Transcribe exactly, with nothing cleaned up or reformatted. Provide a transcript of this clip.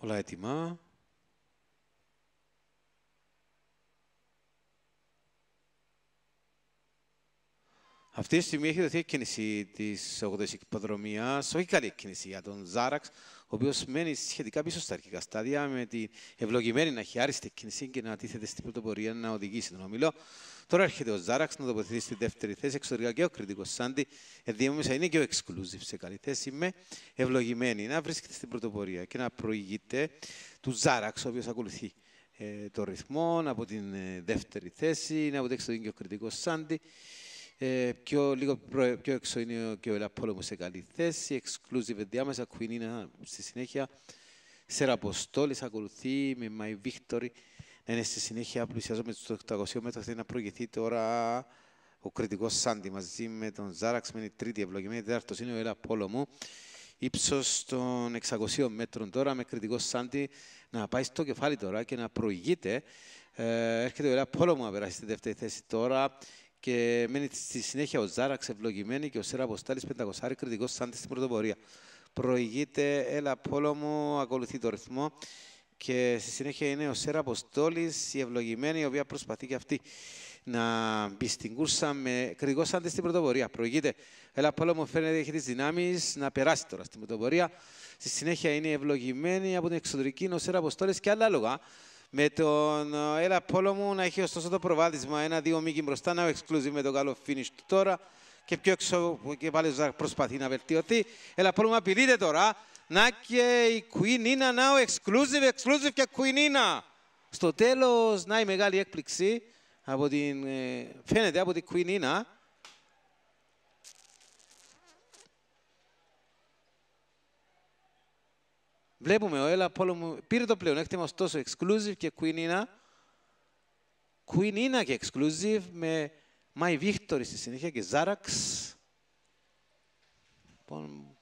Όλα έτοιμα. Αυτή τη στιγμή έχει δοθεί εκκίνηση της ογδοής υποδρομίας, όχι καλή εκκίνηση για τον Ζάραξ, ο οποίος μένει σχετικά πίσω στα αρχικά στάδια, με την ευλογημένη να έχει άριστη εκκίνηση και να τίθεται στην πρωτοπορία να οδηγήσει τον ομιλό. Τώρα έρχεται ο Ζάραξ να τοποθετηθεί στη δεύτερη θέση, εξωτερικά και ο κριτικός Σάντι, ενδιάμεσα είναι και ο exclusive σε καλή θέση, με ευλογημένη να βρίσκεται στην πρωτοπορία και να προηγείται του Ζάραξ, ο οποίος ακολουθεί ε, το ρυθμό από την ε, δεύτερη θέση, είναι από το εξωτερικό και ο κριτικός Σάντι. Ε, πιο, λίγο προ, πιο έξω είναι και ο Ελαπόλεμο σε καλή θέση, exclusive ενδιάμεσα, Queen είναι στη συνέχεια, Σεραποστόλης ακολουθεί με My Victory, να είναι στη συνέχεια πλησιάζω με τους οκτακόσια μέτρα, θέλει να προηγηθεί τώρα ο κριτικός Σάντι μαζί με τον Ζάραξ, με την τρίτη ευλογημένη, τέταρτος είναι ο Ελαπόλεμο, ύψος των εξακοσίων μέτρων τώρα με κριτικό Σάντι να πάει στο κεφάλι τώρα και να προηγείται, ε, έρχεται ο Ελαπόλεμο να περάσει στη δεύτερη θέση τώρα, και μένει στη συνέχεια ο Ζάραξ ευλογημένη και ο Σέρα Αποστάλης πεντακόσια κριτικός Σάντι στην πρωτοπορία. Προηγείται Ελαπόλεμο, ακολουθεί το ρυθμό και στη συνέχεια είναι ο Σέρα Αποστόλης, η ευλογημένη, η οποία προσπαθεί και αυτή να μπει στην κούρσα με κριτικό Σάντι στην πρωτοπορία. Προηγείται Ελαπόλεμο, φαίνεται έχει τις δυνάμεις να περάσει τώρα στην πρωτοπορία. Στη συνέχεια είναι ευλογημένη από την εξωτερική, ο Σέρα Αποστόλης και άλλα λόγα. Με τον Ελαπόλεμο να έχει ωστόσο το προβάδισμα ένα-δύο μήκη μπροστά, να ο exclusive με το καλό finish του τώρα και πιο έξω και πάλι προσπαθεί να βελτιωθεί. Ελαπόλεμο απειλείται τώρα, να και η Queen Nina, να ο exclusive, exclusive και Queen Nina. Στο τέλος, να η μεγάλη έκπληξη, από την, φαίνεται από την Queen Nina. Βλέπουμε ο Ελαπόλεμο πήρε το πλεονέκτημα, ωστόσο exclusive και Queen Nina. Queen Nina και exclusive με My Victory στη συνέχεια και Ζάραξ.